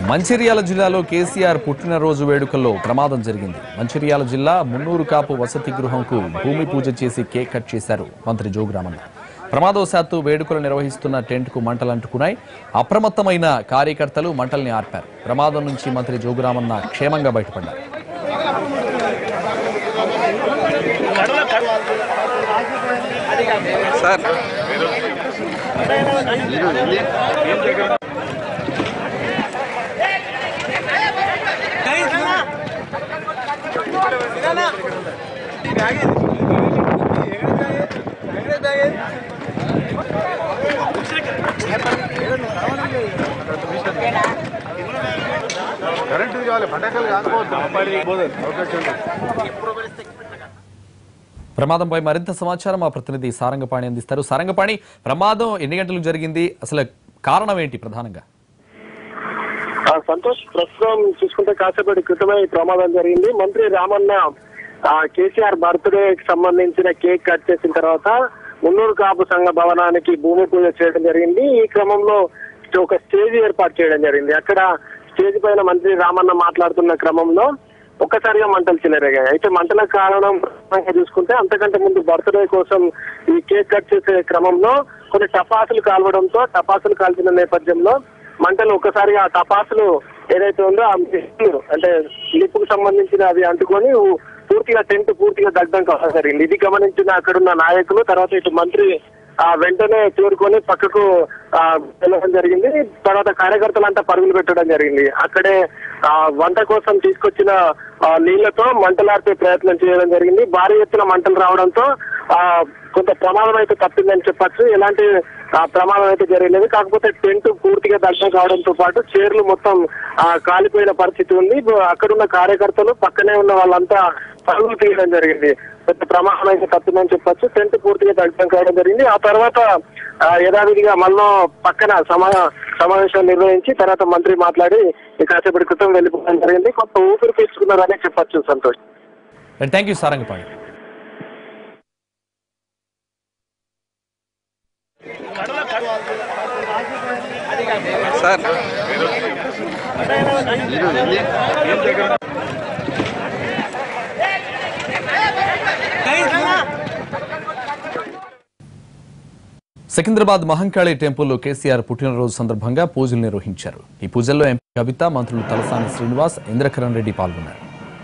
మంచిర్యాల జిల్లాలో కేసీఆర్ పుట్టినరోజు వేడుకల్లో ప్రమాదం జరిగింది. మంచిర్యాల జిల్లా మున్నూరు కాపు వసతి గృహంకు భూమి పూజ చేసి కేక్ కట్ చేశారు మంత్రి జోగురామన్న. ప్రమాదవశాత్తు వేడుకలు నిర్వహిస్తున్న టెంట్కు మంటలంటుకున్నాయి. అప్రమత్తమైన కార్యకర్తలు మంటల్ని ఆర్పారు. ప్రమాదం నుంచి మంత్రి జోగురామన్న క్షేమంగా బయటపడ్డారు. ప్రమాదంపై మరింత సమాచారం మా ప్రతినిధి సారంగపాణి అందిస్తారు. సారంగపాణి, ప్రమాదం ఎన్ని గంటలకు జరిగింది, అసలు కారణం ఏంటి ప్రధానంగా? సంతోష్, ప్రస్తుతం చూసుకుంటే కాసేపటి క్రితమే ఈ ప్రమాదం జరిగింది. మంత్రి రామన్న కేసీఆర్ బర్త్డేకి సంబంధించిన కేక్ కట్ చేసిన తర్వాత మున్నూరు కాపు సంఘ భవనానికి భూమి పూజ చేయడం జరిగింది. ఈ క్రమంలో ఒక స్టేజ్ ఏర్పాటు చేయడం జరిగింది. అక్కడ స్టేజ్ పైన మంత్రి రామన్న మాట్లాడుతున్న క్రమంలో ఒక్కసారిగా మంటలు చెలరేగాయి. అయితే మంటల కారణం చూసుకుంటే అంతకంటే ముందు బర్త్డే కోసం ఈ కేక్ కట్ చేసే క్రమంలో కొన్ని టపాసులు కాల్వడంతో టపాసులు కాల్చిన నేపథ్యంలో మంటలు ఒక్కసారిగా ఆ టపాసులు ఏదైతే ఉందో అంటే నిప్పుకు సంబంధించిన అవి అంటుకొని పూర్తిగా టెంట్ పూర్తిగా దగ్ధం కావడం జరిగింది. ఇది గమనించిన అక్కడున్న నాయకులు, తర్వాత ఇటు మంత్రి వెంటనే చేరుకొని పక్కకు వెళ్ళడం జరిగింది. తర్వాత కార్యకర్తలంతా పరుగులు పెట్టడం జరిగింది. అక్కడే వంట కోసం తీసుకొచ్చిన నీళ్లతో మంటలార్పే ప్రయత్నం చేయడం జరిగింది. భారీ ఎత్తున మంటలు రావడంతో కొంత ప్రమాదం అయితే తప్పిందని చెప్పచ్చు. ఎలాంటి ప్రమాదం అయితే జరగలేదు. కాకపోతే టెంట్ పూర్తిగా దగ్ధం కావడంతో పాటు చైర్లు మొత్తం కాలిపోయిన పరిస్థితి ఉంది. అక్కడున్న కార్యకర్తలు పక్కనే ఉన్న వాళ్ళంతా పరుగులు తీయడం జరిగింది. పెద్ద ప్రమాదం అయితే తప్పిందని చెప్పచ్చు. టెంట్ పూర్తిగా దగ్ధం కావడం జరిగింది. ఆ తర్వాత యథావిధిగా మళ్ళీ పక్కన సమావేశం నిర్వహించి తర్వాత మంత్రి మాట్లాడి కాసేపటి క్రితం వెళ్ళిపోవడం జరిగింది. కొంత ఊపిరి పీల్చుకున్నారని చెప్పచ్చు. Santosh, thank you Sarangapani. సికింద్రాబాద్ మహంకాళి టెంపుల్లో కేసీఆర్ పుట్టినరోజు సందర్భంగా పూజలు నిర్వహించారు. ఈ పూజల్లో ఎంపీ కవిత, మంత్రులు తలసాని శ్రీనివాస్, ఇంద్రకరణ్ రెడ్డి పాల్గొన్నారు.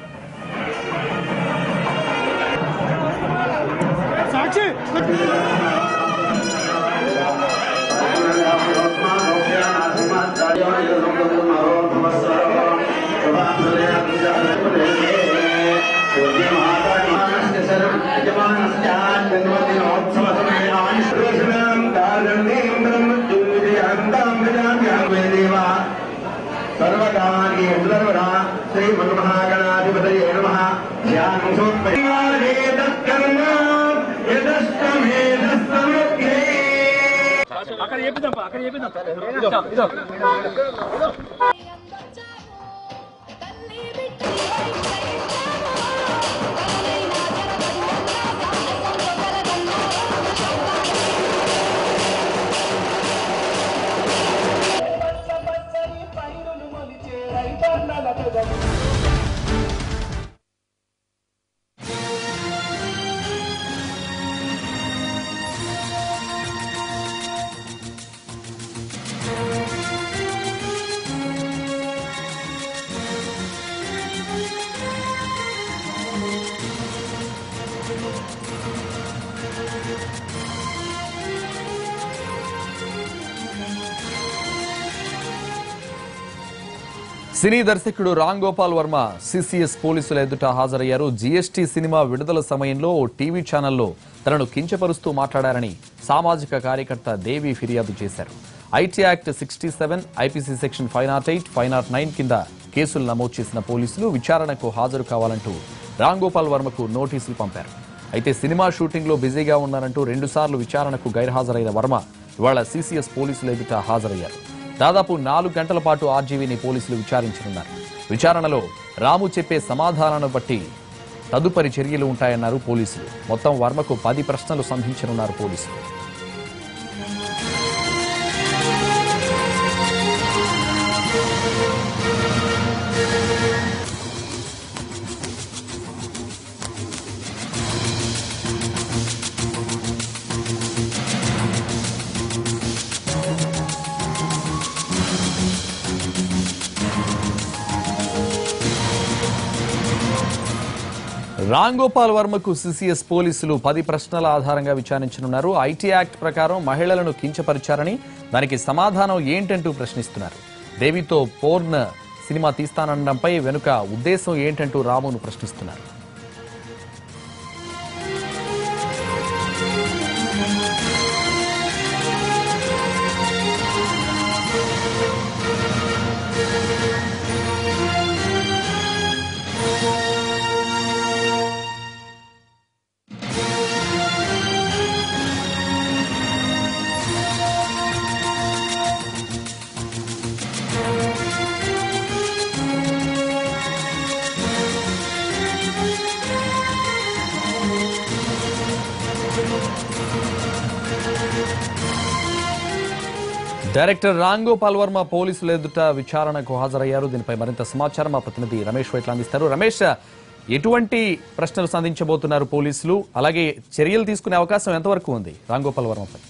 సినీ దర్శకుడు రామ్ గోపాల్ వర్మ సిసిఎస్ పోలీసుల ఎదుట హాజరయ్యారు. జీఎస్టీ సినిమా విడుదల సమయంలో ఓ టీవీ ఛానల్లో తనను కించపరుస్తూ మాట్లాడారని సామాజిక కార్యకర్త దేవి ఫిర్యాదు చేశారు. ఐటీ యాక్ట్ 67, ఐపీసీ సెక్షన్ 508, 509 కింద కేసులు నమోదు చేసిన పోలీసులు విచారణకు హాజరు కావాలంటూ రామ్ గోపాల్ వర్మకు నోటీసులు పంపారు. అయితే సినిమా షూటింగ్ లో బిజీగా ఉన్నారంటూ 2 సార్లు విచారణకు గైర్హాజరైన వర్మ ఇవాళ సిసిఎస్ పోలీసుల ఎదుట హాజరయ్యారు. దాదాపు 4 గంటల పాటు ఆర్జీవీని పోలీసులు విచారించనున్నారు. విచారణలో రాము చెప్పే సమాధానాలను బట్టి తదుపరి చర్యలు ఉంటాయన్నారు పోలీసులు. మొత్తం వర్మకు 10 ప్రశ్నలు సంధించనున్నారు పోలీసులు. రాంగోపాల్ వర్మకు సిసిఎస్ పోలీసులు 10 ప్రశ్నల ఆధారంగా విచారించనున్నారు. ఐటీ యాక్ట్ ప్రకారం మహిళలను కించపరిచారని, దానికి సమాధానం ఏంటంటూ ప్రశ్నిస్తున్నారు. దేవితో పోర్న్ సినిమా తీస్తానడంపై వెనుక ఉద్దేశం ఏంటంటూ రామును ప్రశ్నిస్తున్నారు. డైరెక్టర్ రాంగోపాల్ వర్మ పోలీసుల ఎదుట విచారణకు హాజరయ్యారు. దీనిపై మరింత సమాచారం మా ప్రతినిధి రమేష్ వైట్ల అందిస్తారు. రమేష్, ఎటువంటి ప్రశ్నలు సంధించబోతున్నారు పోలీసులు? అలాగే చర్యలు తీసుకునే అవకాశం ఎంతవరకు ఉంది రాంగోపాల్ వర్మపై?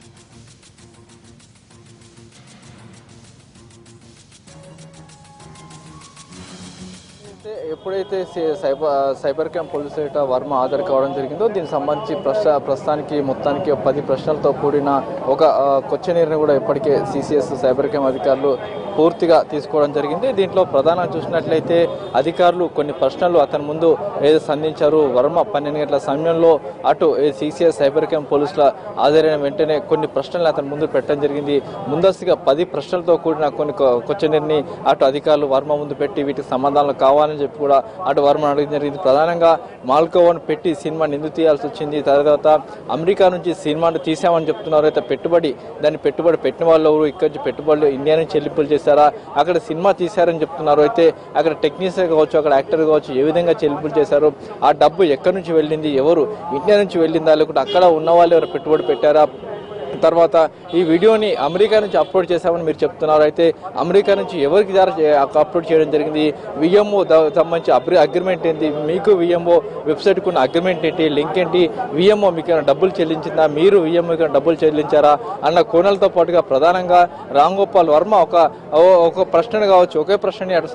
ఎప్పుడైతే సైబర్ క్రైమ్ పోలీసుల వర్మ హాజరు కావడం జరిగిందో దీనికి సంబంధించి ప్రస్తుతానికి మొత్తానికి 10 ప్రశ్నలతో కూడిన ఒక క్వశ్చనీర్ని కూడా ఇప్పటికే సిసిఎస్ సైబర్ క్రైమ్ అధికారులు పూర్తిగా తీసుకోవడం జరిగింది. దీంట్లో ప్రధానంగా చూసినట్లయితే అధికారులు కొన్ని ప్రశ్నలు అతని ముందు ఏదో సంధించారు. వర్మ 12 గంటల సమయంలో అటు సిసిఎస్ సైబర్ క్రైమ్ పోలీసుల హాజరైన వెంటనే కొన్ని ప్రశ్నలు అతని ముందు పెట్టడం జరిగింది. ముందస్తుగా 10 ప్రశ్నలతో కూడిన కొన్ని క్వశ్చనీర్ని అటు అధికారులు వర్మ ముందు పెట్టి వీటికి సమాధానాలు కావాలని చెప్పి కూడా అటు వర్మ అడగడం జరిగింది. ప్రధానంగా మాల్కోవాను పెట్టి సినిమాని ఎందుకు తీయాల్సి వచ్చింది, తర్వాత అమెరికా నుంచి సినిమాను తీసామని చెప్తున్నారు. అయితే దాన్ని పెట్టుబడి పెట్టిన వాళ్ళు ఎవరు, ఇక్కడ నుంచి పెట్టుబడులు ఇండియా నుంచి చెల్లింపులు చేశారా, అక్కడ సినిమా తీశారని చెప్తున్నారు. అయితే అక్కడ టెక్నీషియన్ కావచ్చు, అక్కడ యాక్టర్ కావచ్చు, ఏ విధంగా చెల్లింపులు చేశారు, ఆ డబ్బు ఎక్కడి నుంచి వెళ్ళింది, ఎవరు ఇండియా నుంచి వెళ్ళిందా, లేకుంటే అక్కడ ఉన్న వాళ్ళు ఎవరు పెట్టుబడి పెట్టారా, తర్వాత ఈ వీడియోని అమెరికా నుంచి అప్లోడ్ చేశామని మీరు చెప్తున్నారు. అయితే అమెరికా నుంచి ఎవరికి అప్లోడ్ చేయడం జరిగింది, విఎంఓ సంబంధించి అగ్రిమెంట్ ఏంటి, మీకు విఎంఓ వెబ్సైట్కి ఉన్న అగ్రిమెంట్ ఏంటి, లింక్ ఏంటి, విఎంఓ మీకు డబ్బులు చెల్లించిందా, మీరు విఎంఓకి డబ్బులు చెల్లించారా అన్న కోణాలతో పాటుగా ప్రధానంగా రాంగోపాల్ వర్మ ఒక ప్రశ్న కావచ్చు, ఒకే ప్రశ్నని అటు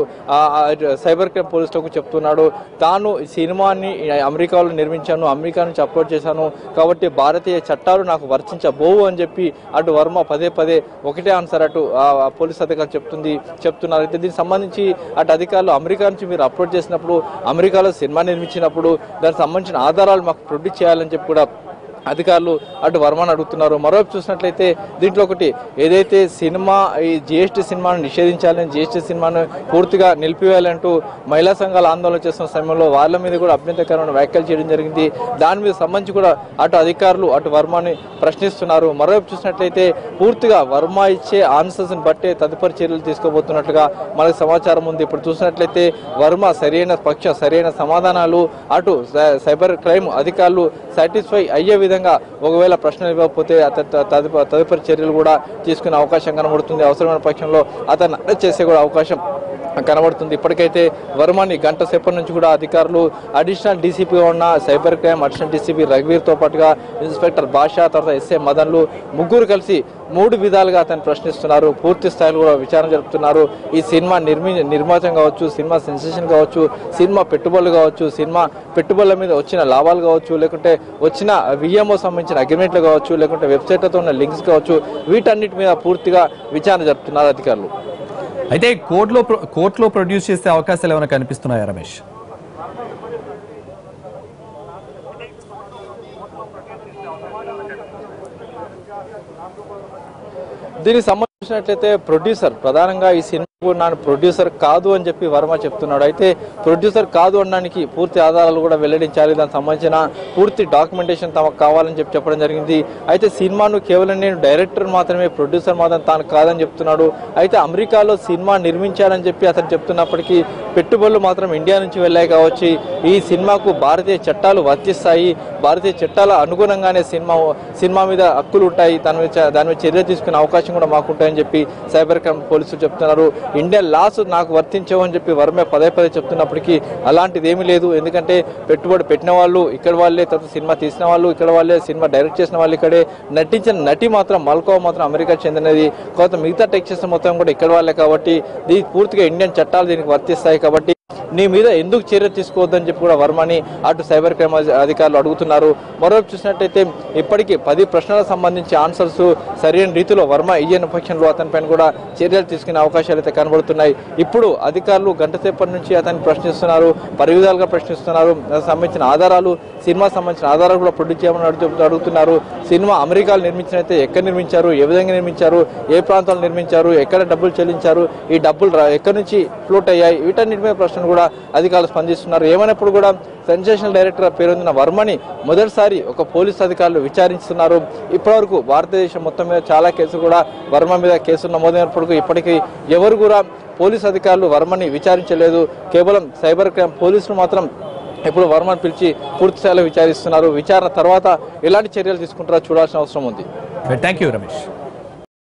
సైబర్ క్రైమ్ పోలీసులకు చెప్తున్నాడు. తాను సినిమాని అమెరికాలో నిర్మించాను, అమెరికా నుంచి అప్లోడ్ చేశాను, కాబట్టి భారతీయ చట్టాలు నాకు వర్తించబోవు అని చెప్పి అటు వర్మ పదే ఒకటే ఆన్సర్ అటు పోలీస్ అధికారులు చెప్తున్నారు. అయితే దీనికి సంబంధించి అటు అధికారులు అమెరికా నుంచి మీరు అప్లోడ్ చేసినప్పుడు, అమెరికాలో సినిమా నిర్మించినప్పుడు దానికి సంబంధించిన ఆధారాలు మాకు ప్రొడ్యూస్ చేయాలని చెప్పి కూడా అధికారులు అటు వర్మను అడుగుతున్నారు. మరోవైపు చూసినట్లయితే దీంట్లో ఒకటి ఏదైతే సినిమా ఈ జిఎస్టీ సినిమాను నిషేధించాలని, జిఎస్టీ సినిమాను పూర్తిగా నిలిపివేయాలంటూ మహిళా సంఘాలు ఆందోళన చేస్తున్న సమయంలో వాళ్ళ మీద కూడా అభ్యంతరకరమైన వ్యాఖ్యలు చేయడం జరిగింది. దాని మీద సంబంధించి కూడా అటు అధికారులు అటు వర్మని ప్రశ్నిస్తున్నారు. మరోవైపు చూసినట్లయితే పూర్తిగా వర్మ ఇచ్చే ఆన్సర్స్ని బట్టే తదుపరి చర్యలు తీసుకోబోతున్నట్లుగా మనకు సమాచారం ఉంది. ఇప్పుడు చూసినట్లయితే వర్మ సరైన సమాధానాలు అటు సైబర్ క్రైమ్ అధికారులు సాటిస్ఫై అయ్యే విధంగా ఒకవేళ ప్రశ్నలు ఇవ్వకపోతే తదుపరి చర్యలు కూడా తీసుకునే అవకాశం కనబడుతుంది. అవసరమైన పక్షంలో అతను అరెస్ట్ చేసే కూడా అవకాశం కనబడుతుంది. ఇప్పటికైతే వర్మని గంట సేపటి నుంచి కూడా అధికారులు అడిషనల్ డీసీపీగా ఉన్న సైబర్ క్రైమ్ అడిషనల్ డీసీపీ రఘువీర్తో పాటుగా ఇన్స్పెక్టర్ భాషా, తర్వాత ఎస్ఐ మదన్లు ముగ్గురు కలిసి 3 విధాలుగా అతను ప్రశ్నిస్తున్నారు. పూర్తి స్థాయిలో కూడా విచారణ జరుపుతున్నారు. ఈ సినిమా నిర్మాతం కావచ్చు, సినిమా సెన్సేషన్ కావచ్చు, సినిమా పెట్టుబడులు కావచ్చు, సినిమా పెట్టుబడుల మీద వచ్చిన లాభాలు కావచ్చు, లేకుంటే వచ్చిన విఎంఓ సంబంధించిన అగ్రిమెంట్లు కావచ్చు, లేకుంటే వెబ్సైట్లతో ఉన్న లింక్స్ కావచ్చు, వీటన్నిటి మీద పూర్తిగా విచారణ జరుపుతున్నారు అధికారులు. అయితే కోర్టులో ప్రొడ్యూస్ చేసే అవకాశాలు ఏమైనా కనిపిస్తున్నాయా రమేష్? దీనికి సంబంధించినట్లయితే ప్రధానంగా ఈ సినిమా నాన్న ప్రొడ్యూసర్ కాదు అని చెప్పి వర్మ చెప్తున్నాడు. అయితే ప్రొడ్యూసర్ కాదు అనడానికి పూర్తి ఆధారాలు కూడా వెల్లడించాలి, దానికి సంబంధించిన పూర్తి డాక్యుమెంటేషన్ తమకు కావాలని చెప్పడం జరిగింది. అయితే సినిమాను కేవలం నేను డైరెక్టర్ మాత్రమే, ప్రొడ్యూసర్ మాత్రం తాను కాదని చెప్తున్నాడు. అయితే అమెరికాలో సినిమా నిర్మించాలని చెప్పి అతను చెప్తున్నప్పటికీ పెట్టుబడులు మాత్రం ఇండియా నుంచి వెళ్ళాయి కావచ్చు. ఈ సినిమాకు భారతీయ చట్టాలు వర్తిస్తాయి, భారతీయ చట్టాల అనుగుణంగానే సినిమా మీద హక్కులు ఉంటాయి, దాని మీద చర్య తీసుకునే అవకాశం కూడా మాకుంటాయని చెప్పి సైబర్ క్రైమ్ పోలీసులు చెప్తున్నారు. ఇండియన్ లాస్ నాకు వర్తించవు అని చెప్పి వర్మ పదే చెప్తున్నప్పటికీ అలాంటిది ఏమీ లేదు. ఎందుకంటే పెట్టుబడి పెట్టిన వాళ్ళు ఇక్కడ వాళ్ళే, తర్వాత సినిమా తీసిన వాళ్ళు ఇక్కడ వాళ్ళే, సినిమా డైరెక్ట్ చేసిన వాళ్ళు ఇక్కడే, నటించిన నటి మాత్రం మాల్కోవా మాత్రం అమెరికా చెందినది, కొంత మిగతా టెక్స్టైల్స్ మొత్తం కూడా ఇక్కడ వాళ్ళే. కాబట్టి దీనికి పూర్తిగా ఇండియన్ చట్టాలు దీనికి వర్తిస్తాయి. కాబట్టి నీ మీద ఎందుకు చర్య తీసుకోవద్దని చెప్పి కూడా వర్మని అటు సైబర్ క్రైమ్ అధికారులు అడుగుతున్నారు. మరోవైపు చూసినట్టయితే ఇప్పటికీ 10 ప్రశ్నలకు సంబంధించి ఆన్సర్స్ సరైన రీతిలో వర్మ ఇయ్యని పక్షంలో అతనిపైన కూడా చర్యలు తీసుకునే అవకాశాలు అయితే కనబడుతున్నాయి. ఇప్పుడు అధికారులు గంట సేపటి నుంచి అతన్ని ప్రశ్నిస్తున్నారు, పలు విధాలుగా ప్రశ్నిస్తున్నారు. సంబంధించిన ఆధారాలు, సినిమా సంబంధించిన ఆధారాలు కూడా ప్రొడ్యూస్ చేయమని అడుగుతున్నారు. సినిమా అమెరికాలో నిర్మించినైతే ఎక్కడ నిర్మించారు, ఏ విధంగా నిర్మించారు, ఏ ప్రాంతాల్లో నిర్మించారు, ఎక్కడ డబ్బులు చెల్లించారు, ఈ డబ్బులు ఎక్కడి నుంచి ఫ్లోట్ అయ్యాయి, వీటన్నిటి మీద ప్రశ్నలు కూడా అధికారులు స్పందిస్తున్నారు. ఏమైనప్పుడు కూడా సెన్సేషనల్ డైరెక్టర్ పేరొందిన వర్మని మొదటిసారి ఒక పోలీస్ అధికారులు విచారిస్తున్నారు. ఇప్పటివరకు భారతదేశం మొత్తం మీద చాలా కేసులు కూడా వర్మ మీద కేసులు నమోదైనప్పటికీ ఇప్పటికీ ఎవరు కూడా పోలీస్ అధికారులు వర్మని విచారించలేదు. కేవలం సైబర్ క్రైమ్ పోలీసులు మాత్రం ఇప్పుడు వర్మను పిలిచి పూర్తిస్థాయిలో విచారిస్తున్నారు. విచారణ తర్వాత ఎలాంటి చర్యలు తీసుకుంటారో చూడాల్సిన అవసరం ఉంది. Thank you Ramesh.